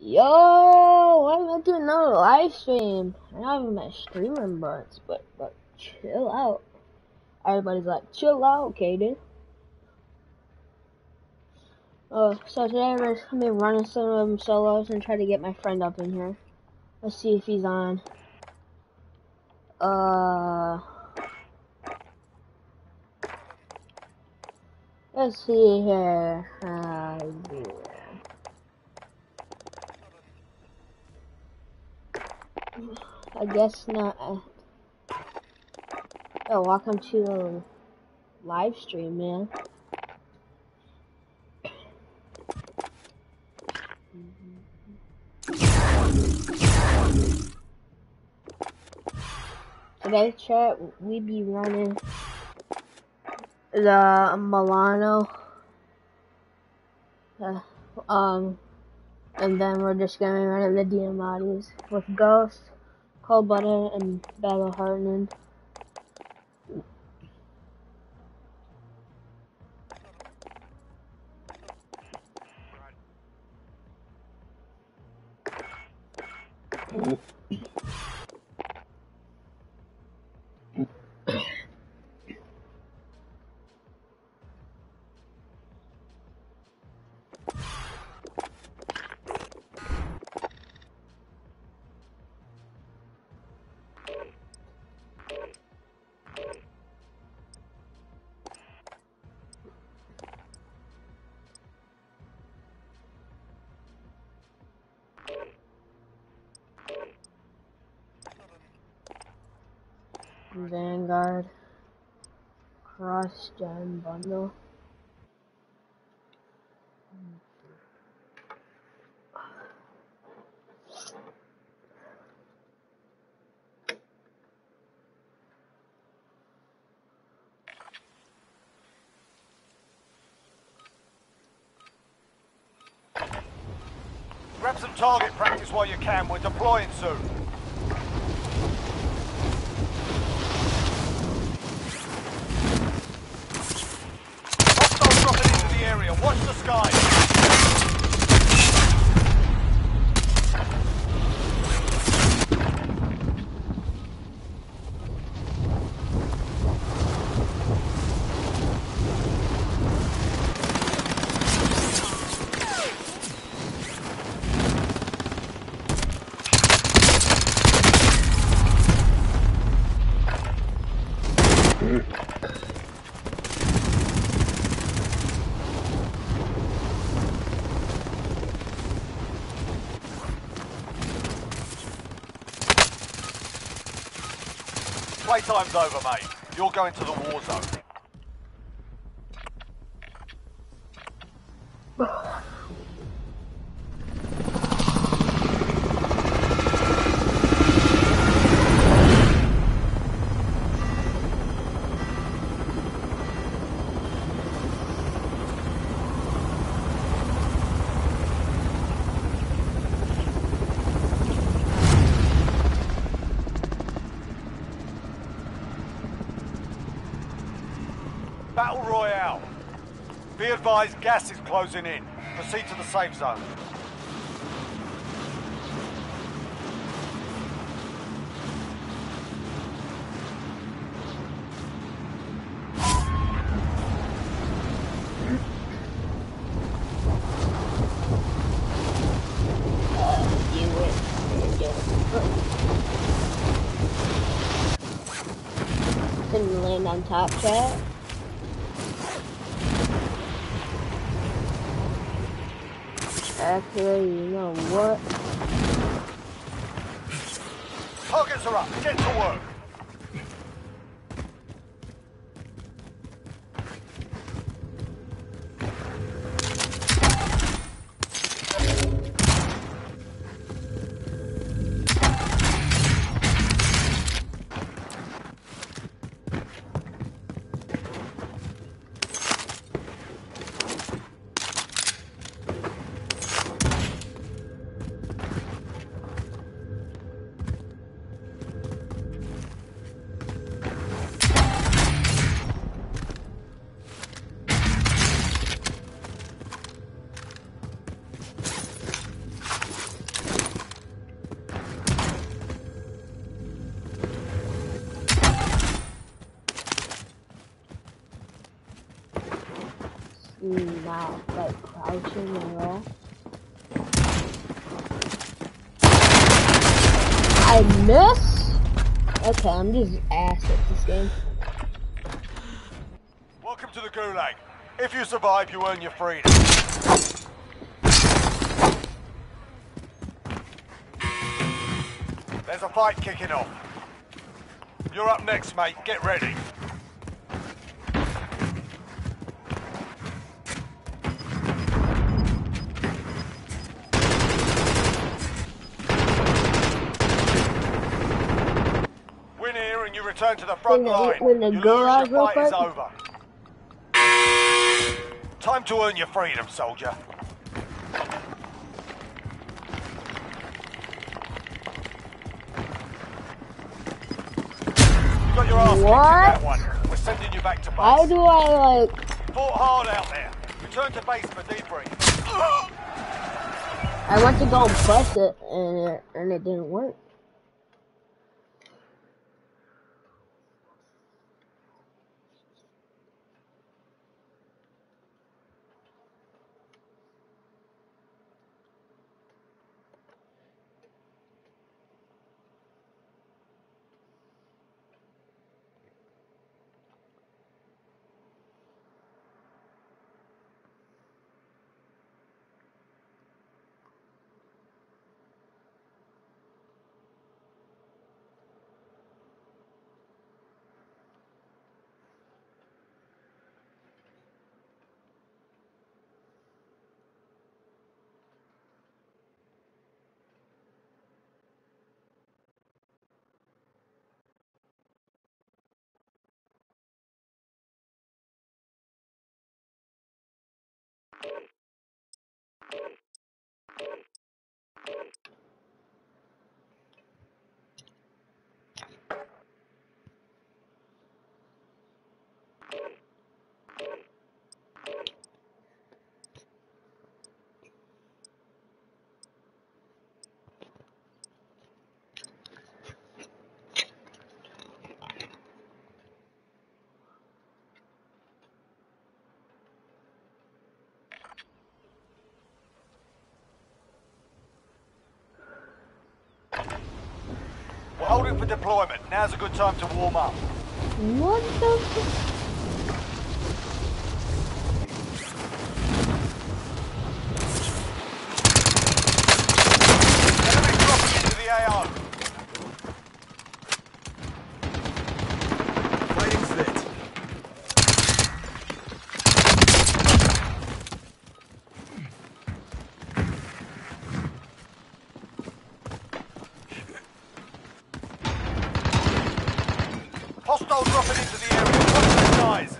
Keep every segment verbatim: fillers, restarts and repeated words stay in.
Yo, why am I doing another live stream? I don't have my streaming buttons, but but chill out. Everybody's like, chill out, Kaden. Uh, so today we're gonna be running some of them solos and try to get my friend up in here. Let's see if he's on. Uh, let's see here. Uh, yeah. I guess not. Oh, welcome to the live stream, man. Today, chat, we be running the Milano, uh, um, and then we're just gonna be running the Diamandis with Ghost, Cold Blooded, and Battle Hardened. Vanguard, Cross Gen Bundle. Grab some target practice while you can. We're deploying soon. Hostiles dropping into the area. Watch the sky. Playtime's over, mate. You're going to the war zone. Battle Royale. Be advised, gas is closing in. Proceed to the safe zone. Couldn't land on top, chat. Actually, you know what? Targets are up. Get to work. not like crouching at all. I miss? Okay, I'm just ass at this game. Welcome to the Gulag. If you survive, you earn your freedom. There's a fight kicking off. You're up next, mate. Get ready. Win here and you return to the front When the- line. when the You lose, Gulag your fight real is quick. over. Time to earn your freedom, soldier. You got your ass kicked in that one. We're sending you back to base. How do I like? Fought hard out there. Return to base for debrief. I went to go and press it, and it, and it didn't work. We're holding for deployment. Now's a good time to warm up. What the? F- Enemy dropping into the A O. Fighting fit. Hostile dropping into the area. Watch the skies.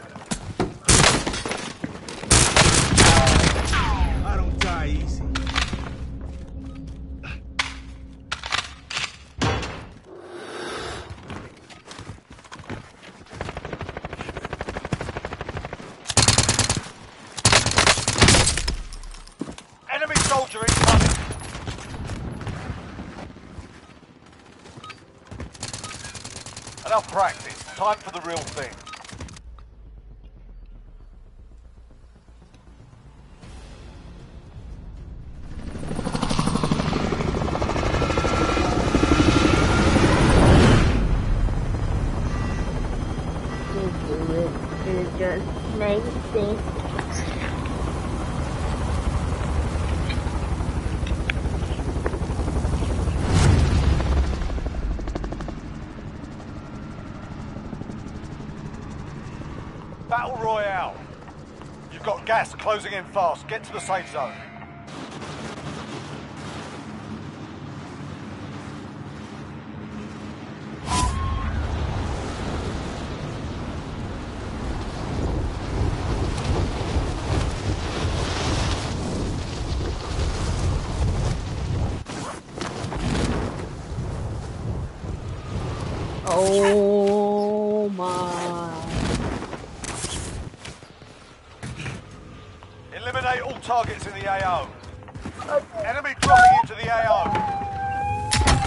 I don't die easy. Enemy soldier incoming. Enough practice. Time for the real thing. Just do it. It just makes sense. Battle Royale. You've got gas closing in fast. Get to the safe zone. Oh my. Eliminate all targets in the A O. Enemy dropping into the A O.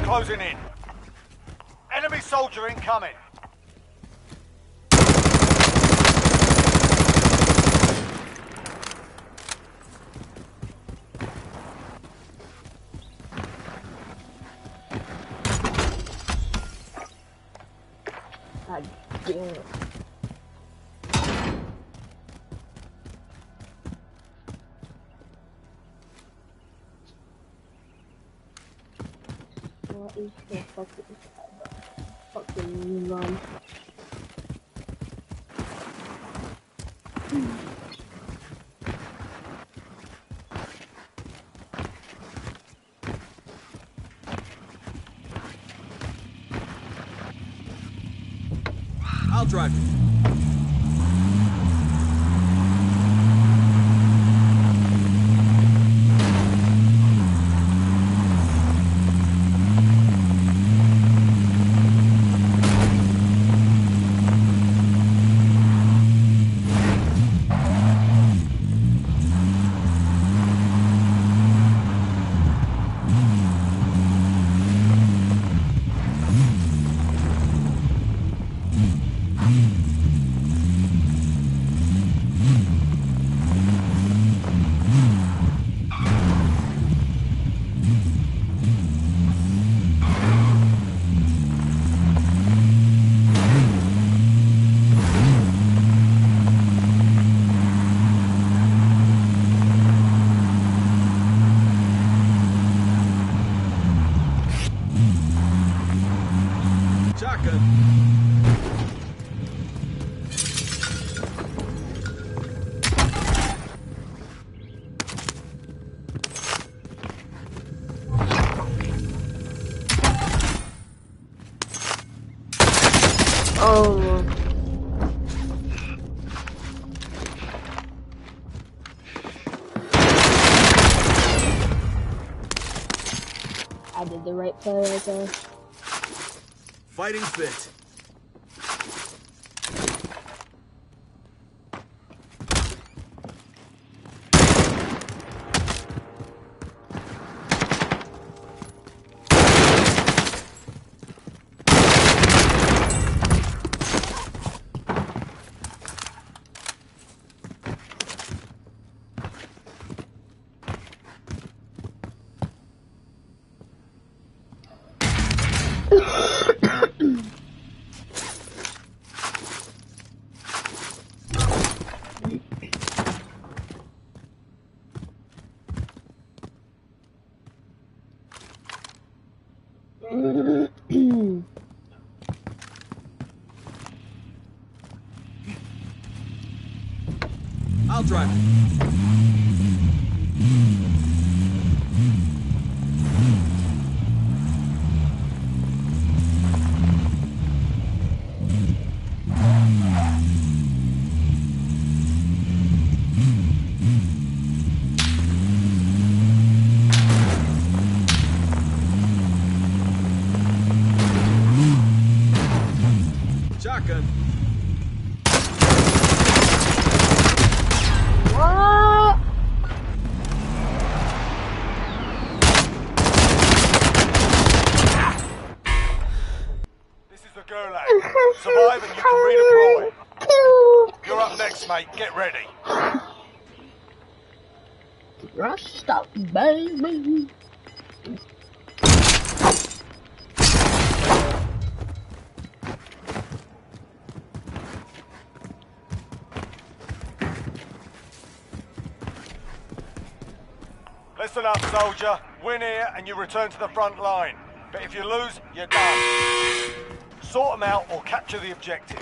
closing in. Enemy soldier incoming. God damn it. What is the fucking fucking run? I'll drive you. Shotgun. Oh. I did the right play right there. Fighting fit. I'll drive you. Shotgun. What? This is the Gulag. Survive and you can redeploy. You're up next, mate. Get ready. Rust up, baby. Listen up, soldier. Win here and you return to the front line. But if you lose, you're done. Sort them out or capture the objective.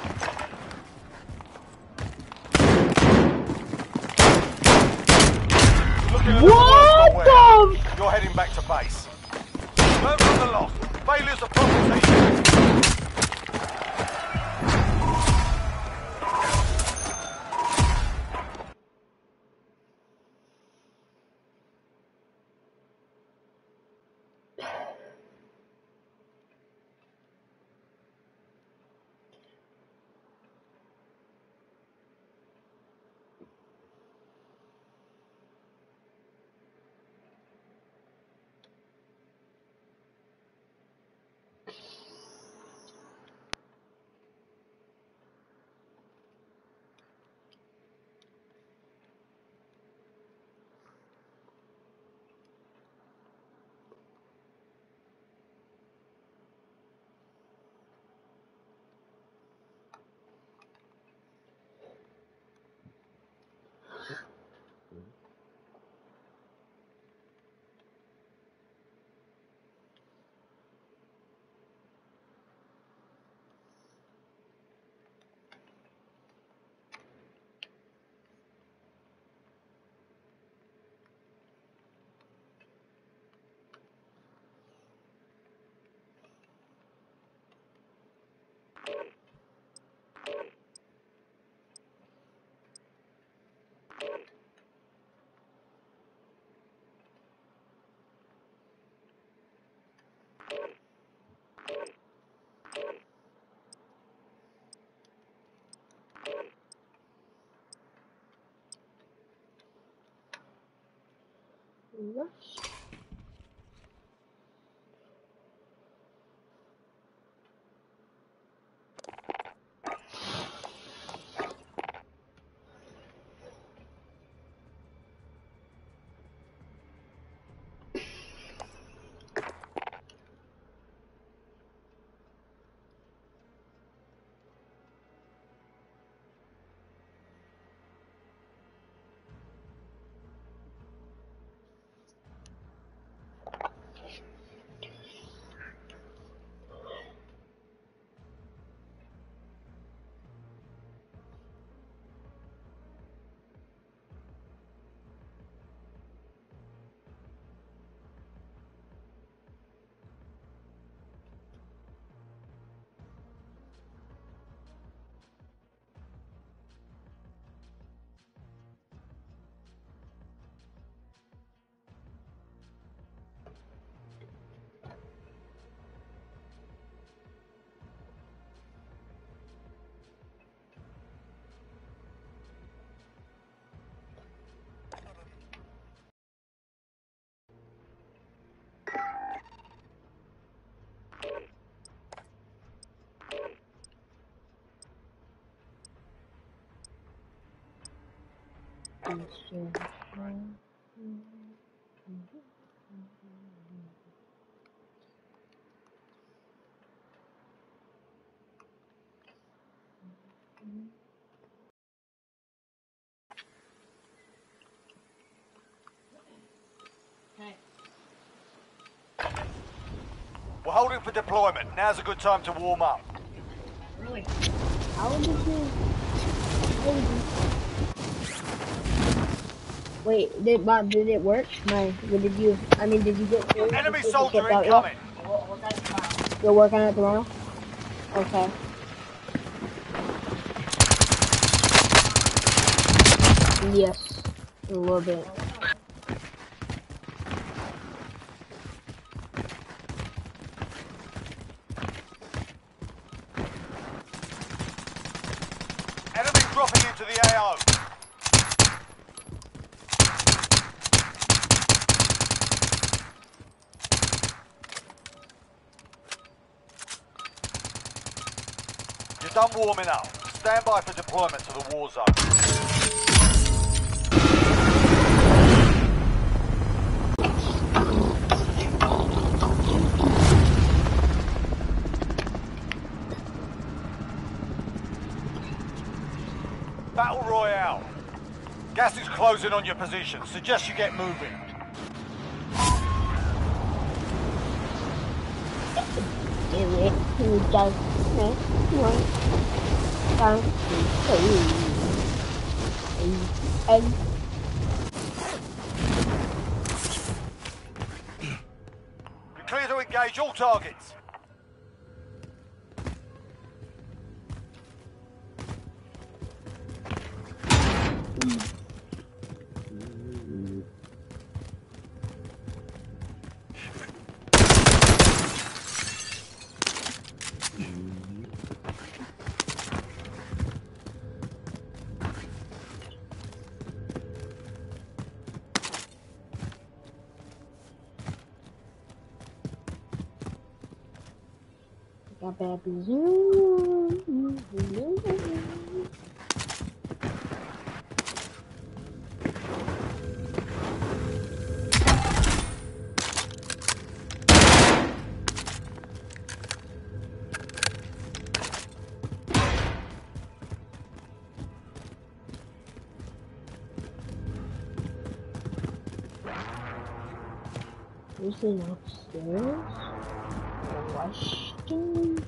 Looking a little What worse the for wear. You're heading back to base. Learn from the loss. Failures are problems. Rush. We're holding for deployment. Now's a good time to warm up. Really? How did you? How did you? Wait, did Bob? Did it work? No. What did you? I mean, did you get? Enemy soldier incoming. You'll work on it tomorrow. Okay. Yes, a little bit. Enemy dropping into the A O. You're done warming up. Stand by for deployment to the war zone. Battle Royale. Gas is closing on your position. Suggest you get moving. You're clear to engage all targets. Got baby zoom. Who's in upstairs? Question.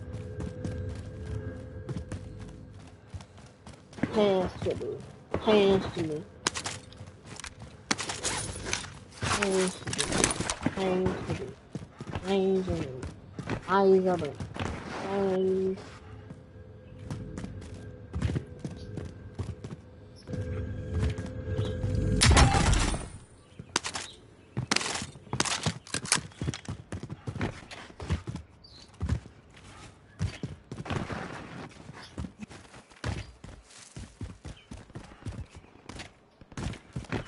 Hands to me. Hands to me. Hands to me. Hands to me. Hands to me. Eyes open. Eyes.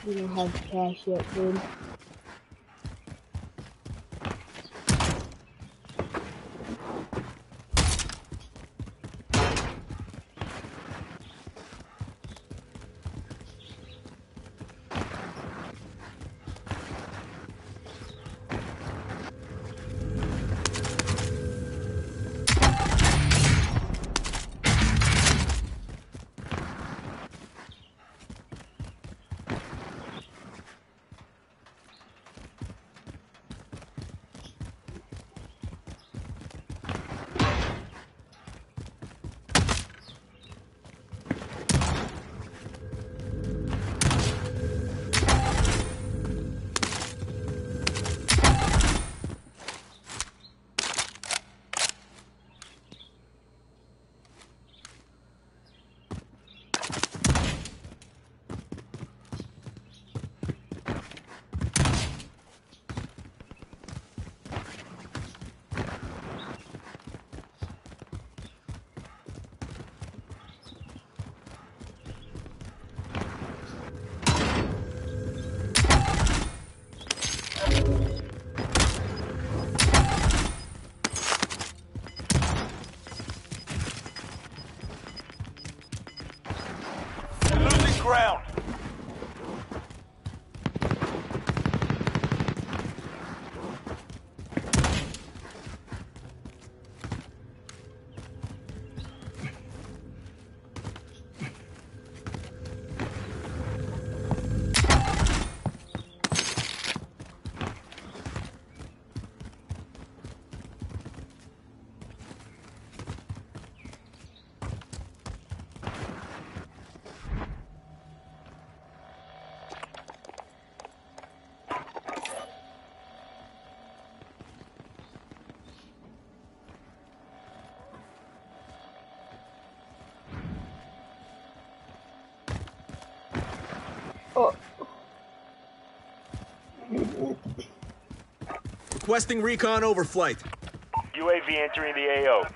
You don't have cash yet, dude. Ground. Oh. Requesting recon overflight. U A V entering the A O.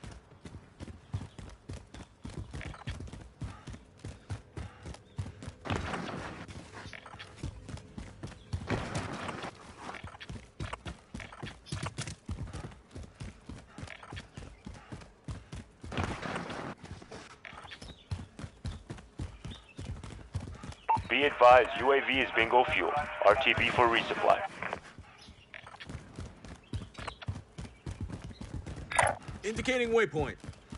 Be advised, U A V is bingo fuel. R T B for resupply. Indicating waypoint.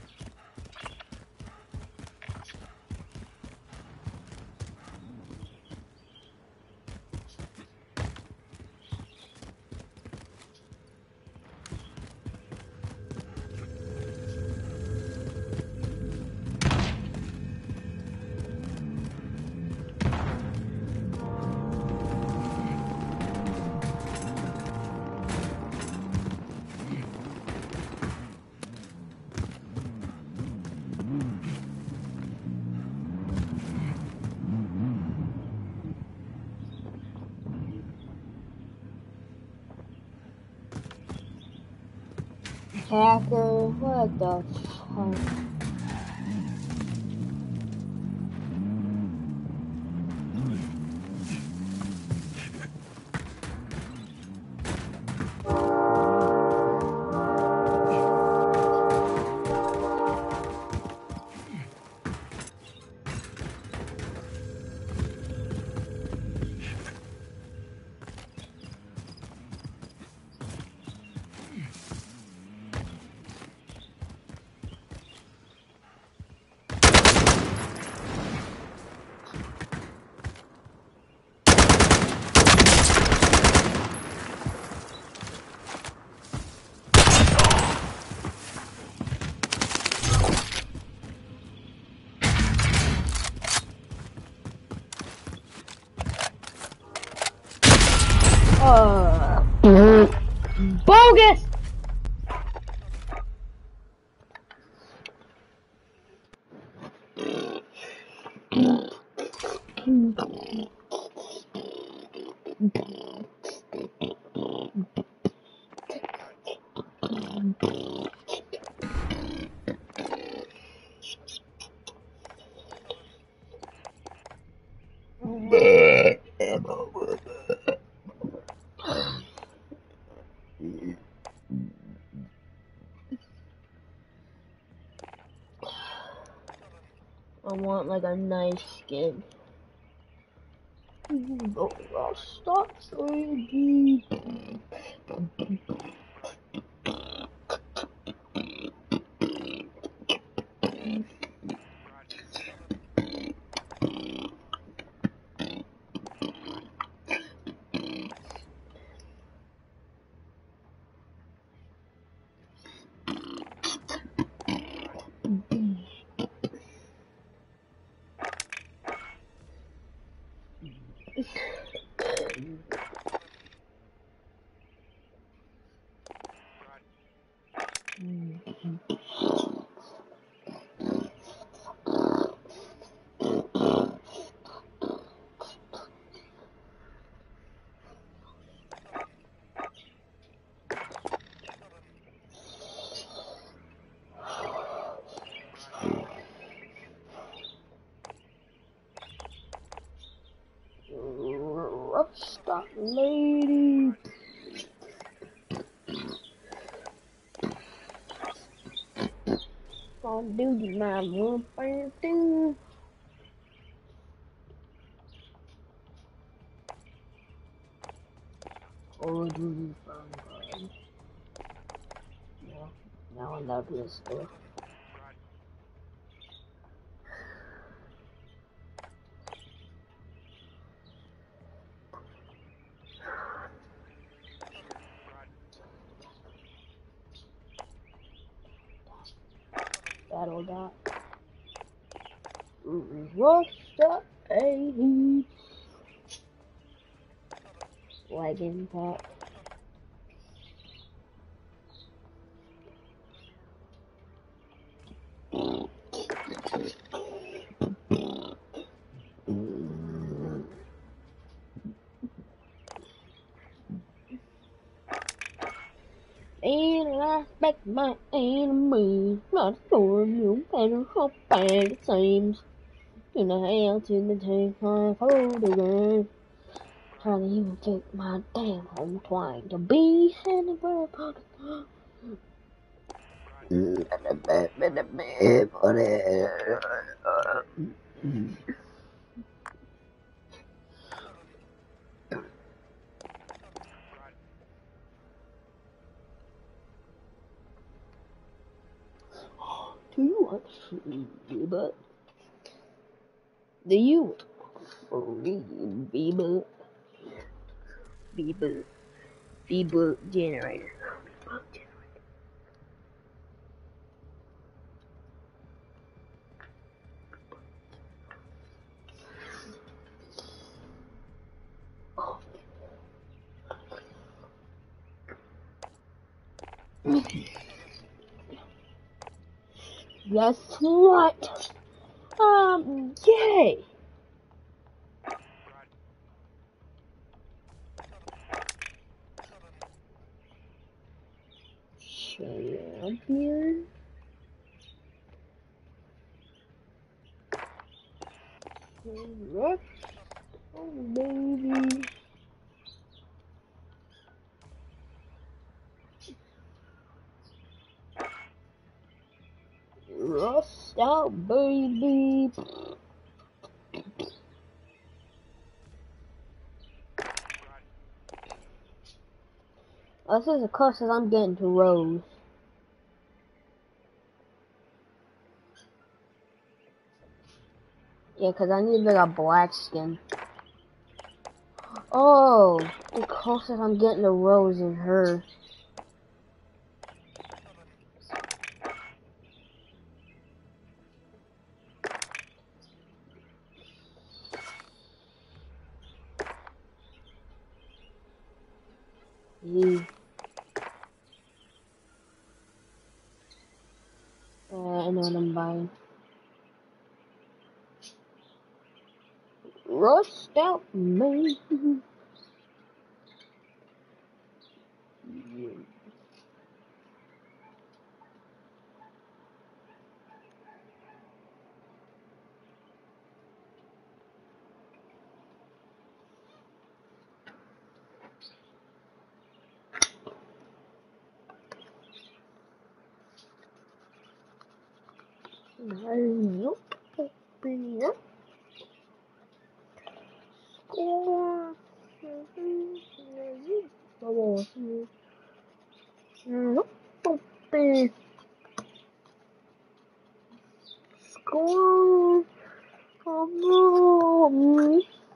Hacker, what the fuck? Uh, bogus! Bleh. want like a nice skin. Oh, I'll stop three D. Rough stop, lady. Oh, dude, my one fire thing. Oh, dude, fine. Yeah, now I love this stuff. Battle dot. What's up, hey? Wagon pack. And I back my enemy, not for you, better hope bad it seems. To the hell to the take my photograph. Trying to even take my damn home twine to be in the world. Do you want free, but do you want free, Bieber? Bieber, Bieber generator. Guess what? Um, yay! Champion? Rush? Oh, baby. Rust out, baby. This is the closest I'm getting to Rose. Yeah, cause I need like a black skin. Oh, the closest I'm getting to Rose is her. Yeah. Uh, I know what I'm buying. Rust out, man. Yeah. Nope. Pretty up. Score. Nope. Open. Score. Um,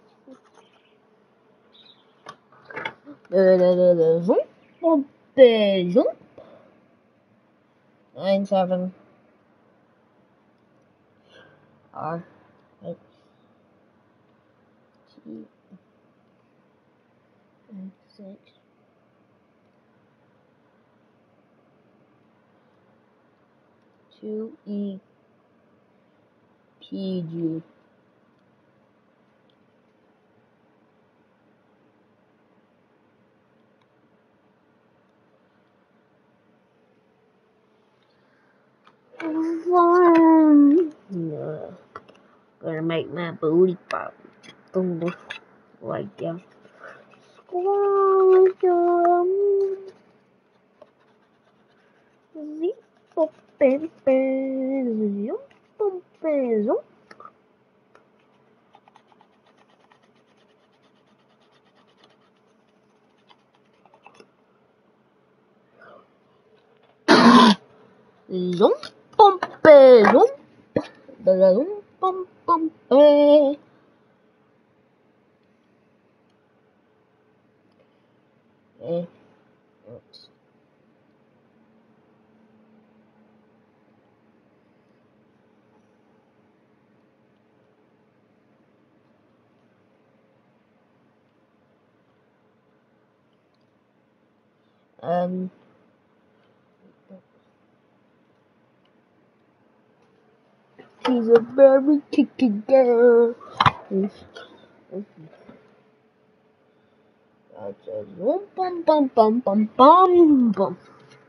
Zoom. Open. Zoom. Nine seven. R. X. T. And six. Two E. P G. One. Yeah. Gonna make my booty pop. Boom, boom. Like that. Squad. Zip. Open. Zoom. Open. Zoom. Zoom. Pompe. Zoom. Zoom. Pom pompe. Eh. Oops. Um. She's a very kicky girl. That's a zoom bum bum bum bum bum bum.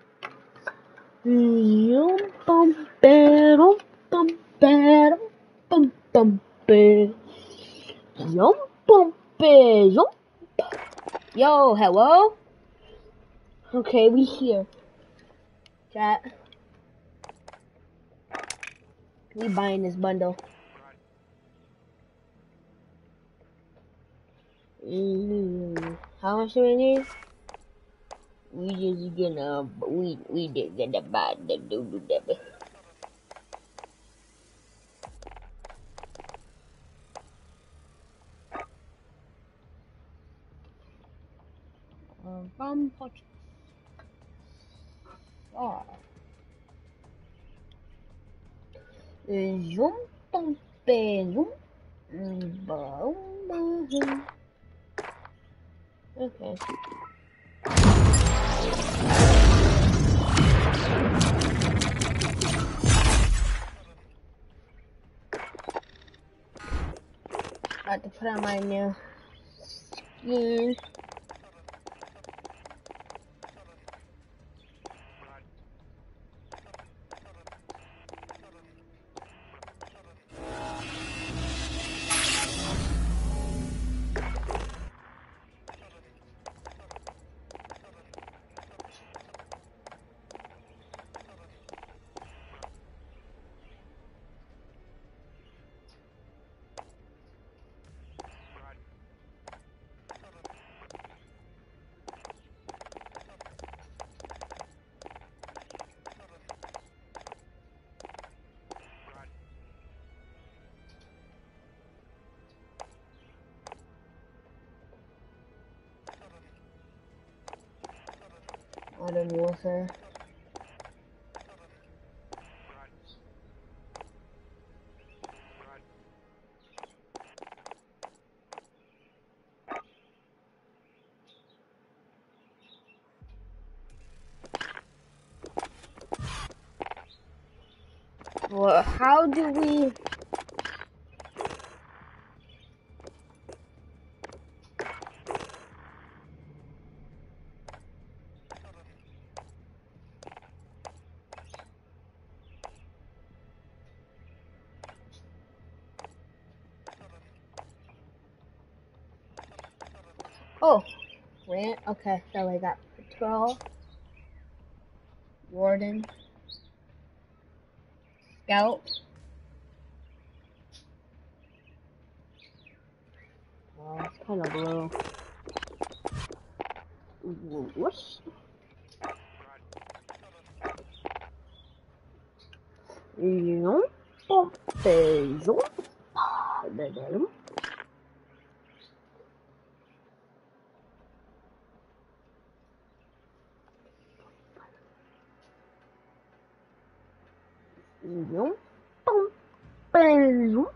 Zoom bum bum bum bum bum bum bum. Zoom bum zoom. Yo, hello. Okay, we here. Chat. We buying this bundle. Mm, how much do we need? We just gonna we we did gonna buy the do do that. Um, from what? Ah. Zoom, bum, zoom, boom, boom. Okay. About to put on my new skin. Modern Warfare. Well, how do we... Oh, rant. Okay, so I got Patrol, Warden, Scout, kind of low. Whoops. Não, peso, dedelo. Não, peso.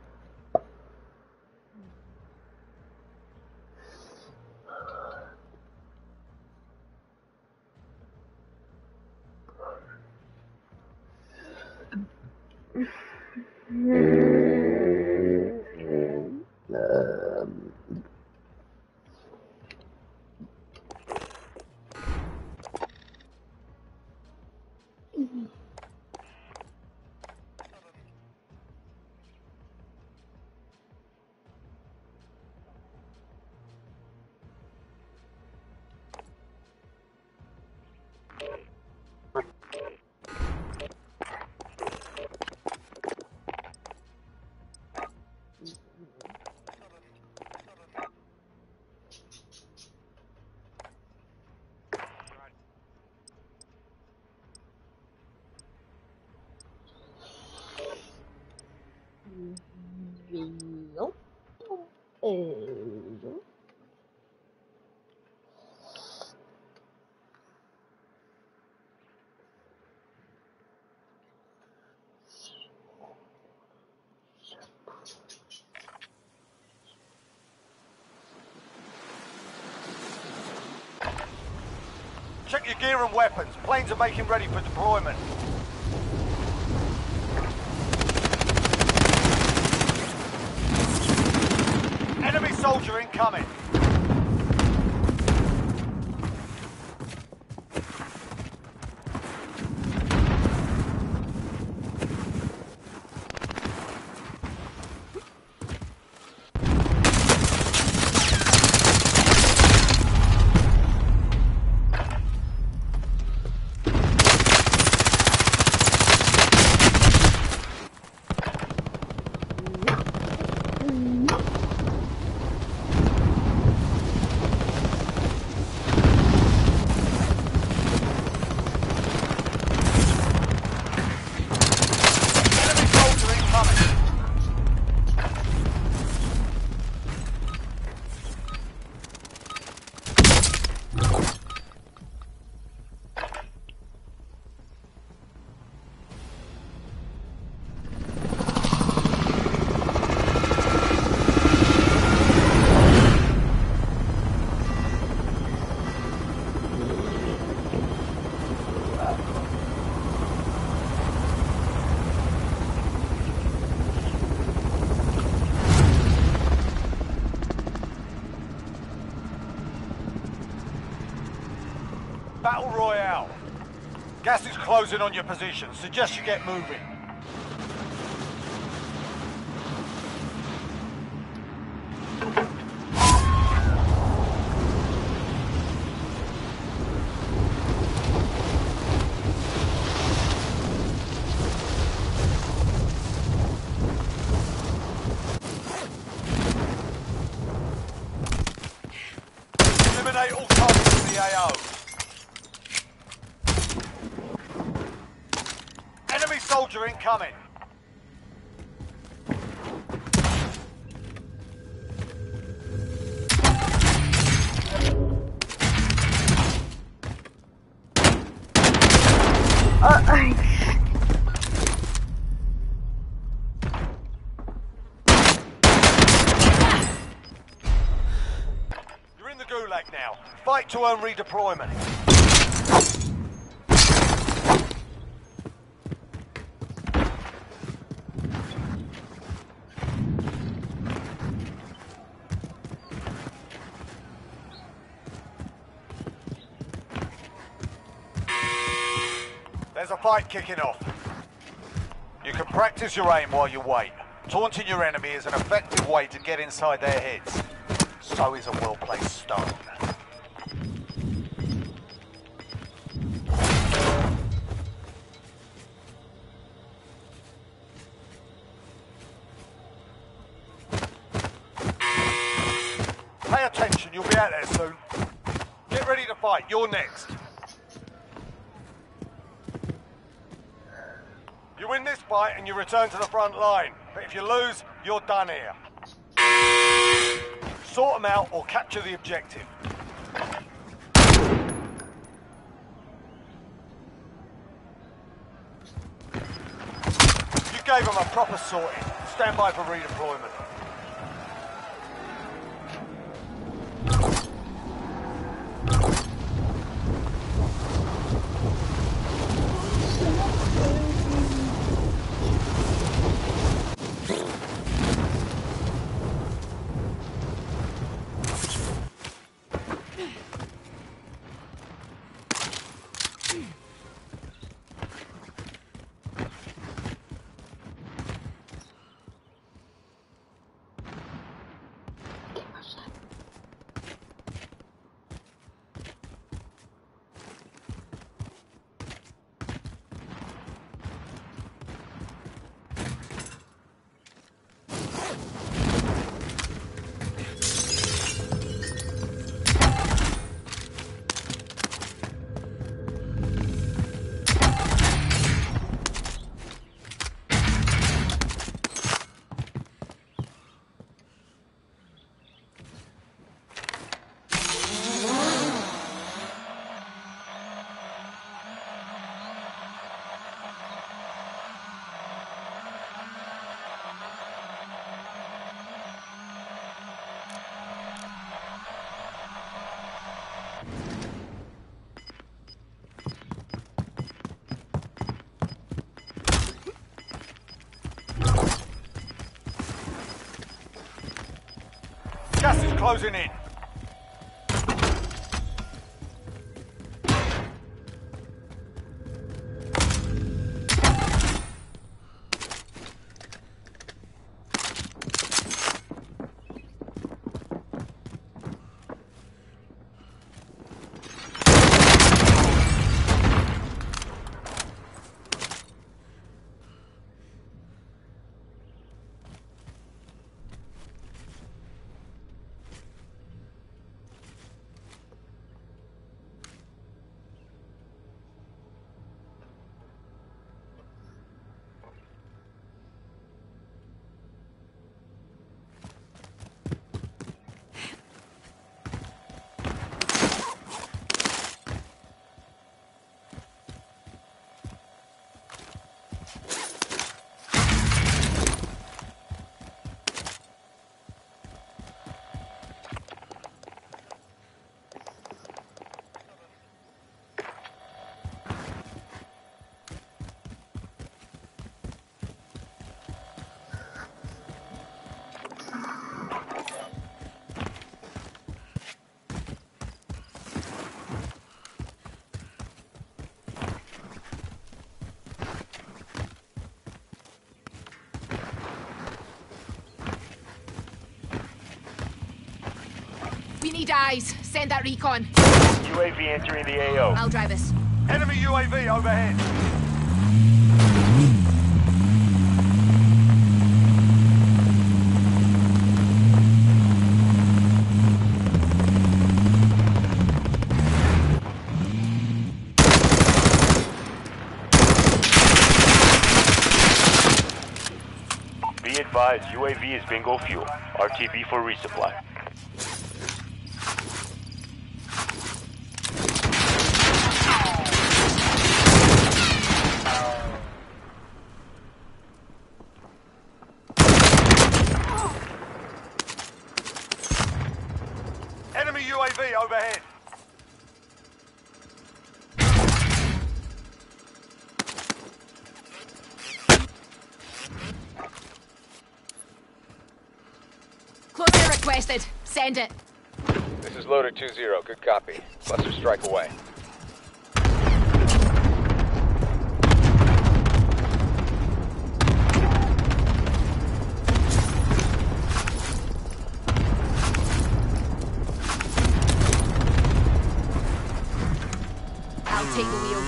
Não, peso. Check your gear and weapons. Planes are making ready for deployment. Enemy soldier incoming. Battle Royale. Gas is closing on your position. Suggest you get moving. Eliminate all targets in the A O. Enemy soldier incoming. Uh, I... You're in the gulag now. Fight to earn redeployment. There's a fight kicking off. You can practice your aim while you wait. Taunting your enemy is an effective way to get inside their heads. So is a well-placed stone. Pay attention, you'll be out there soon. Get ready to fight, you're next. You win this fight and you return to the front line. But if you lose, you're done here. Sort them out or capture the objective. You gave them a proper sorting. Stand by for redeployment. Gas is closing in. We need eyes. Send that recon. U A V entering the A O. I'll drive us. Enemy U A V overhead. Be advised, U A V is bingo fuel. R T B for resupply. Enemy U A V overhead. Close air requested. Send it. This is Loader two zero. Good copy. Cluster strike away. I'll take the wheel.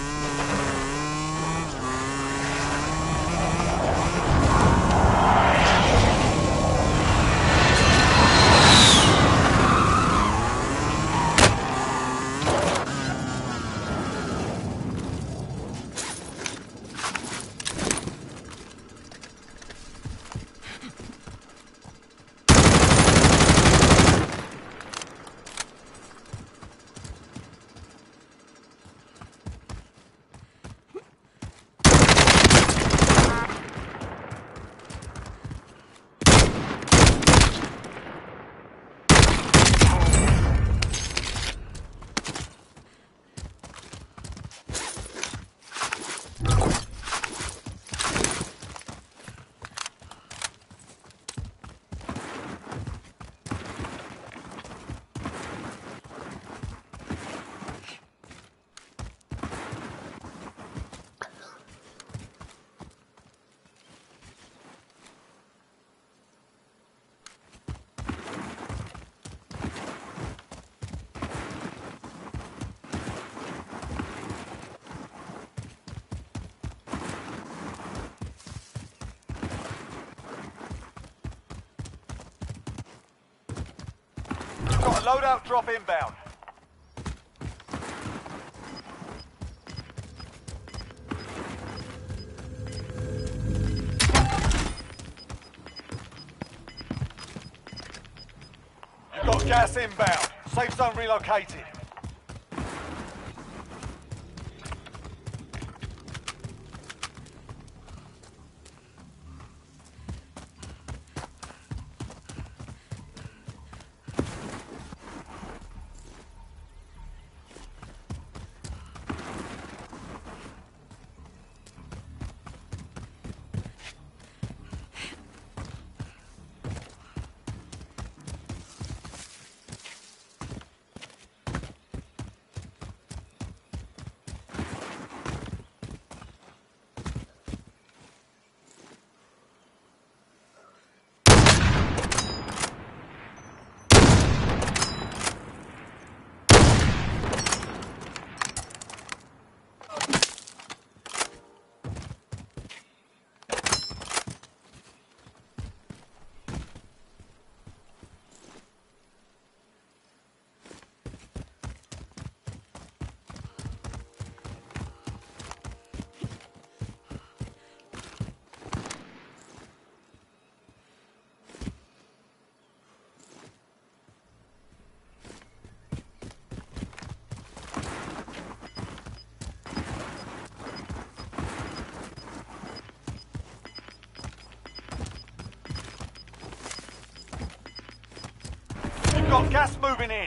Loadout drop inbound. You've got gas inbound. Safe zone relocated. Got gas moving in.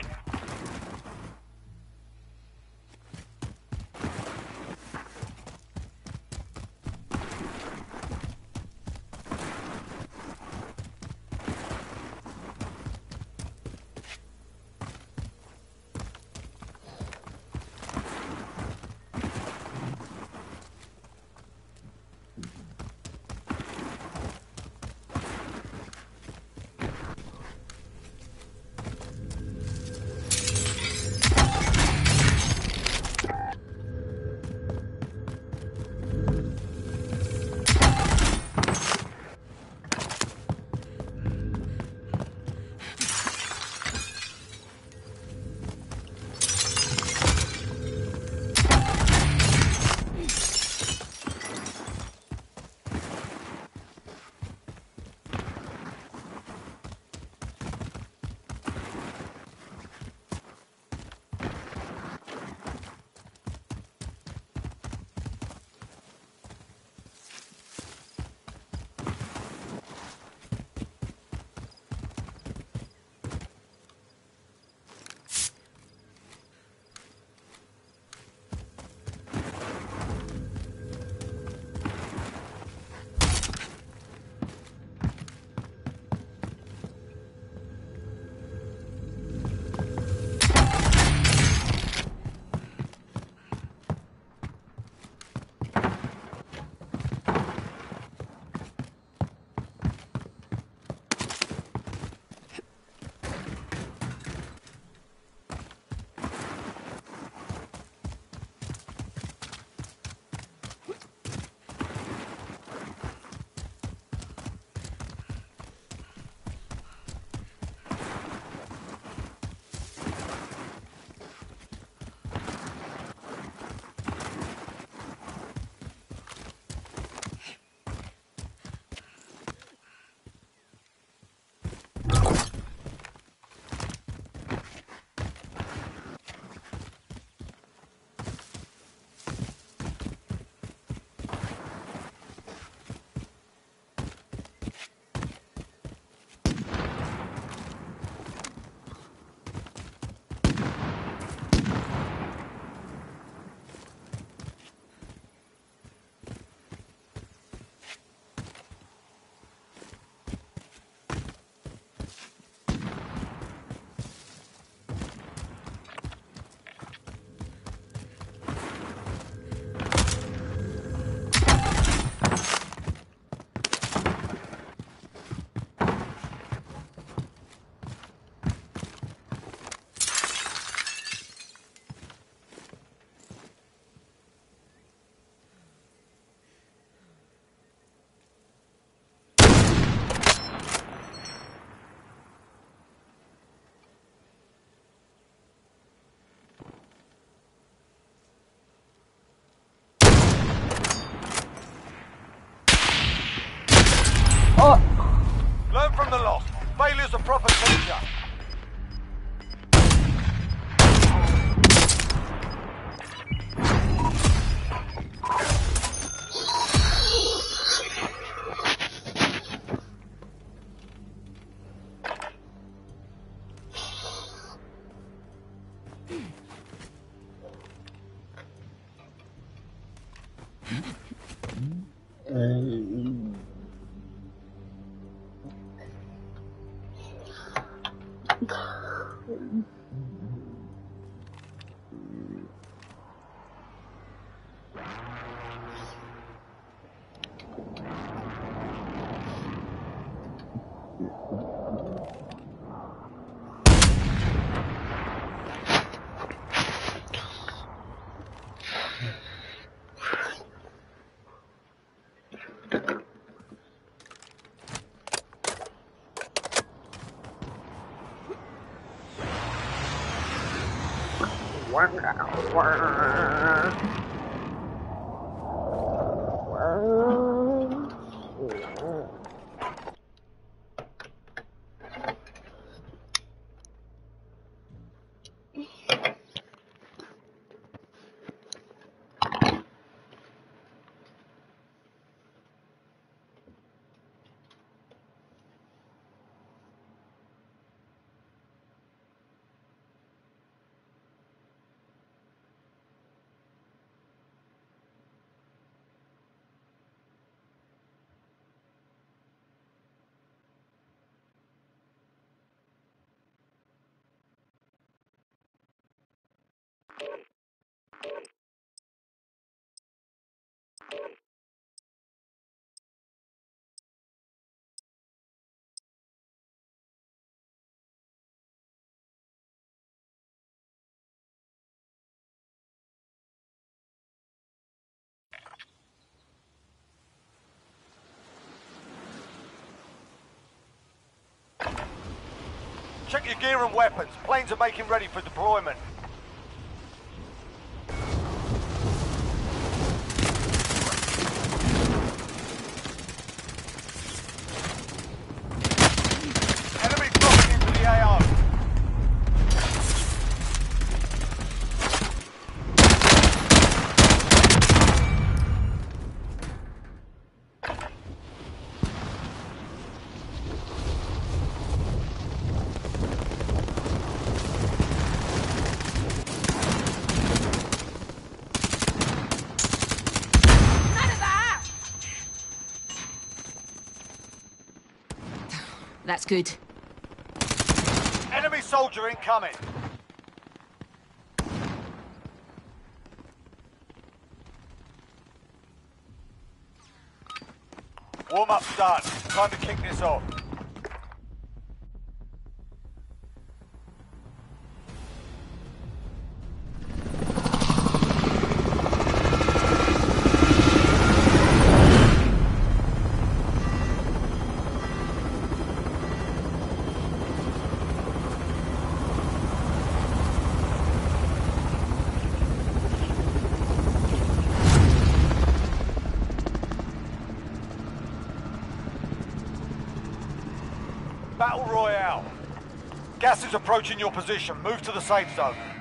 Soldier's a proper teacher. Check your gear and weapons. Planes are making ready for deployment. Enemy dropping into the A O. That's good. Enemy soldier incoming. Warm-up's done. Time to kick this off. Battle Royale. Gas is approaching your position. Move to the safe zone.